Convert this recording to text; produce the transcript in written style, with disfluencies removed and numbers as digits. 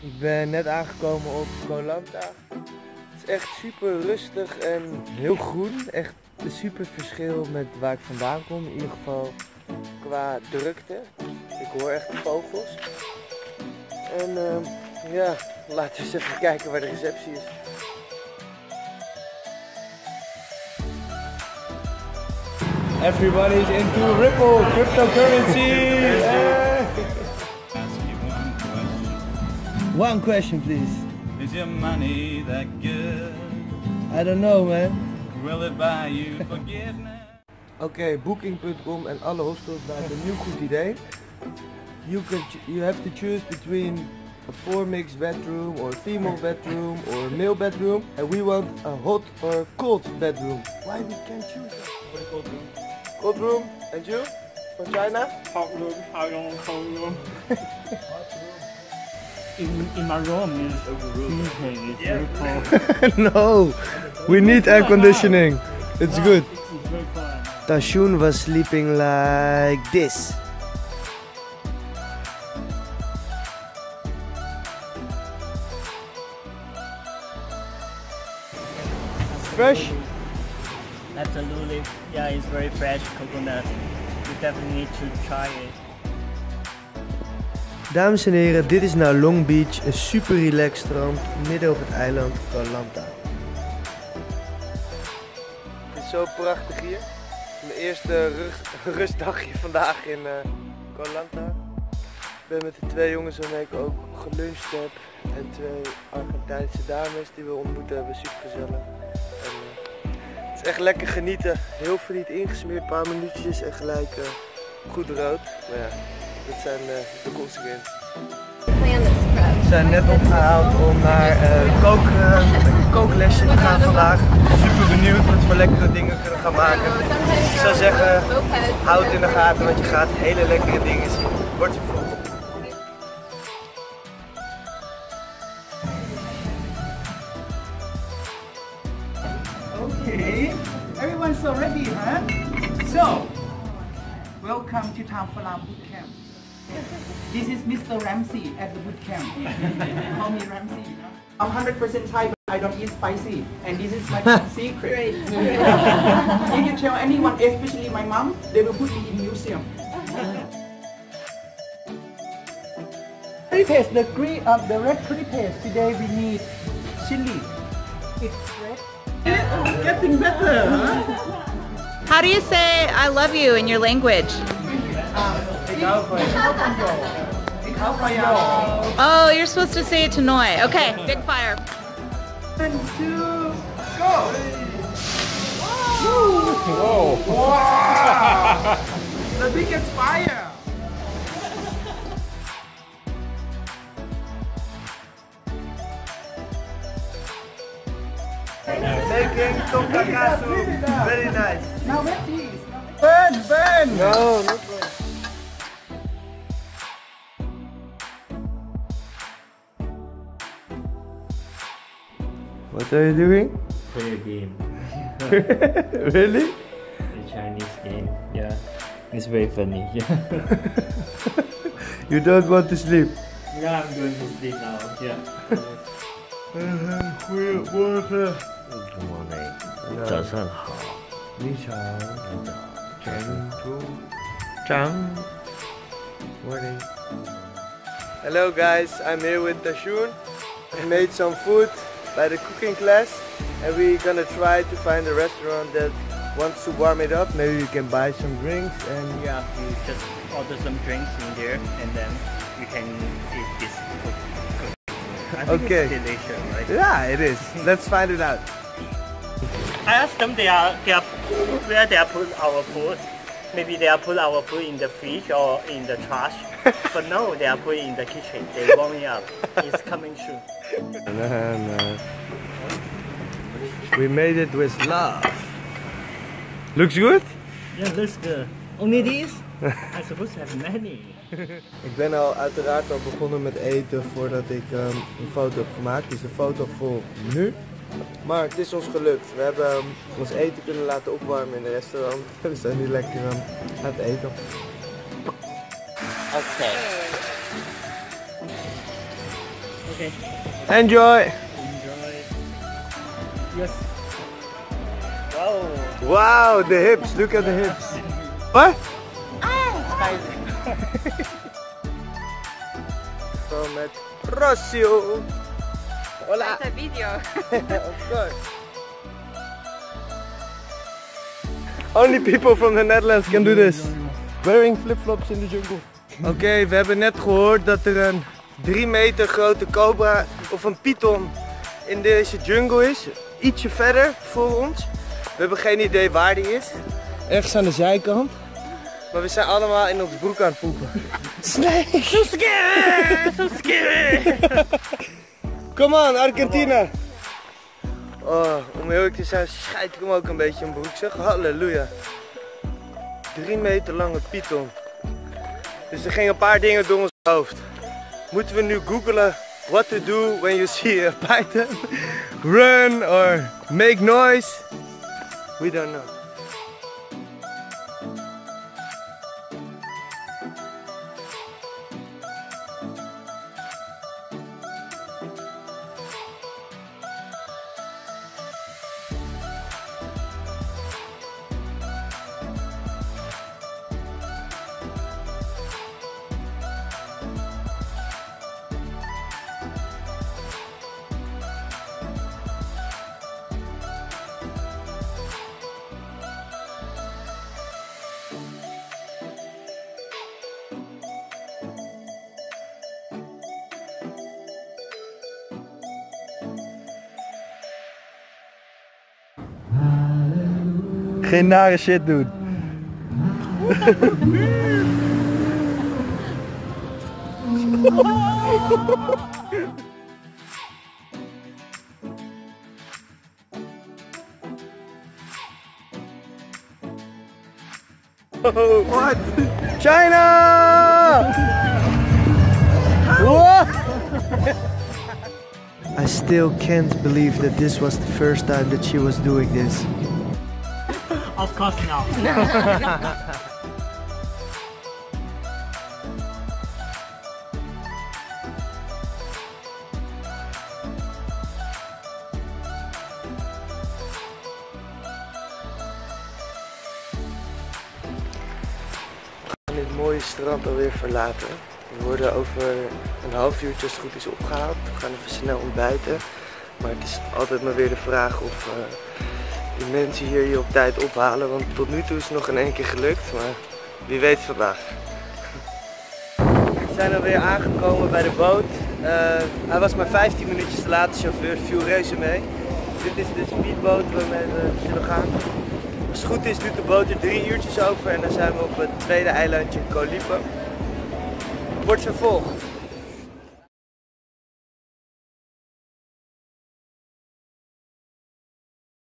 Ik ben net aangekomen op Koh Lanta. Het is echt super rustig en heel groen. Echt een super verschil met waar ik vandaan kom. In ieder geval qua drukte. Ik hoor echt de vogels. En ja, laten we eens even kijken waar de receptie is. Everybody's into Ripple, cryptocurrency! One question, please. Is your money that good? I don't know, man. Will it buy you forgiveness? Oké, Booking.com en alle hostels hebben een nieuw goed idee. You have to choose between a 4-mix bedroom or a female bedroom or a male bedroom, and we want a hot or cold bedroom. Why we can't choose that? For the cold room. Cold room, and you? From China? Hot room, I don't want cold room. in my room is freezing, it's very cold. No, we need air conditioning. It's good. It's very fun. Tashun was sleeping like this. Fresh? Absolutely. Yeah, it's very fresh coconut. You definitely need to try it. Dames en heren, dit is nou Long Beach, een super relaxed strand midden op het eiland Koh Lanta. Het is zo prachtig hier. Mijn eerste rustdagje vandaag in Koh Lanta. Ik ben met de 2 jongens waarmee ik ook geluncht heb en 2 Argentijnse dames die we ontmoeten hebben, super gezellig. Het is echt lekker genieten, heel friet ingesmeerd, een paar minuutjes en gelijk goed rood. Maar ja, dit zijn de consequenties. We zijn net opgehaald om naar een kooklesje te gaan vandaag. Super benieuwd wat voor lekkere dingen we kunnen gaan maken. Ik zou zeggen, houd het in de gaten, want je gaat hele lekkere dingen zien. Word je vol. Okay, everyone's so ready, huh? So, welcome to Tam Phalam Boot Camp. This is Mr. Ramsey at the boot camp. Call me Ramsey, you know? I'm 100% Thai, but I don't eat spicy, and this is my secret. Great. If you tell anyone, especially my mom, they will put me in museum. Curry paste, the red curry paste. Today we need chili. It's red. Getting better, huh? How do you say I love you in your language? Oh, you're supposed to say it to Noi. Okay, big fire. 1, 2, go! Whoa! Wow! The biggest fire! Making tonkatsu, very nice. Now wet please. Burn! No problem. What are you doing? Play a game. Really? The Chinese game. Yeah. It's very funny. Yeah. You don't want to sleep? Yeah, I'm going to sleep now. Yeah. Goedemorgen. Good morning. 早早上好。 你好。张。Morning. Hello guys, I'm here with Tashun. We made some food by the cooking class and we're gonna try to find a restaurant that wants to warm it up. Maybe we can buy some drinks and Yeah, you just order some drinks in there and then you can eat this food. I think Okay. it's delicious, right? yeah, it is. Let's find it out. I asked them where they are put our food. Maybe they are put our food in the fridge or in the trash. But no, they are put in the kitchen. They warm it up. It's coming soon. And we made it with love. Looks good? Yeah, looks good. Only this? I'm supposed to have many. Ik ben uiteraard al begonnen met eten voordat ik een foto heb gemaakt. Dus de foto voor nu. Maar het is ons gelukt. We hebben ons eten kunnen laten opwarmen in een restaurant. We zijn nu lekker aan het eten. Okay. Okay. Enjoy! Enjoy. Yes. Wow. Wow, the hips, look at the hips. What? Zo met Rossio. Hola. That's a video. Of course. Only people from the Netherlands can do this. Wearing flip-flops in the jungle. Oké, we hebben net gehoord dat er een 3 meter grote cobra of een python in deze jungle is. Ietsje verder voor ons. We hebben geen idee waar die is. Ergens aan de zijkant. Maar we zijn allemaal in ons broek aan het poepen. Snake! So scary! So scary! Come on, Argentina! Oh, om eerlijk te zijn schijt ik hem ook een beetje in broek, zeg. Halleluja. 3 meter lange python. Dus er gingen een paar dingen door ons hoofd. Moeten we nu googlen what to do when you see a python? Run or make noise? We don't know. Geen nare shit doen. What? China! What? I still can't believe that this was the first time that she was doing this. Of course not. Dit mooie strand alweer verlaten. We worden over een half uurtje als het goed is opgehaald. We gaan even snel ontbijten. Maar het is altijd maar weer de vraag of die mensen hier je op tijd ophalen. Want tot nu toe is het nog in 1 keer gelukt. Maar wie weet vandaag. We zijn alweer aangekomen bij de boot. Hij was maar 15 minuutjes te laat. De chauffeur viel reuze mee. Dit is de speedboot waarmee we zullen gaan. Als het goed is doet de boot er 3 uurtjes over en dan zijn we op het tweede eilandje Koh Lipe. Wordt vervolgd.